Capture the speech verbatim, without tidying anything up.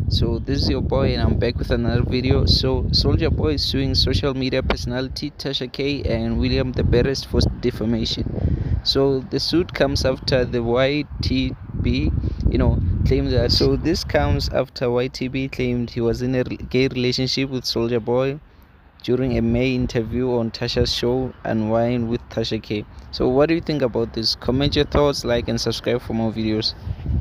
So this is your boy and I'm back with another video. So Soulja Boy is suing social media personality Tasha K and William the baddest for defamation. So the suit comes after the Y T B, you know, claimed that so this comes after Y T B claimed he was in a gay relationship with Soulja Boy during a May interview on Tasha's show Unwine with Tasha K. So what do you think about this? Comment your thoughts, like and subscribe for more videos.